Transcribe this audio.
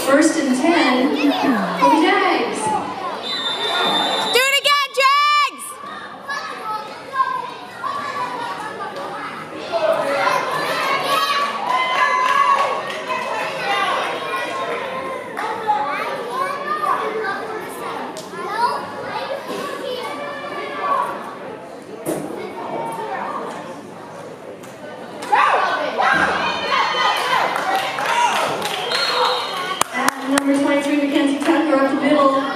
First and 10 for the Jags. Do it again, Jags! Number 23, Mackenzie Tucker up the middle.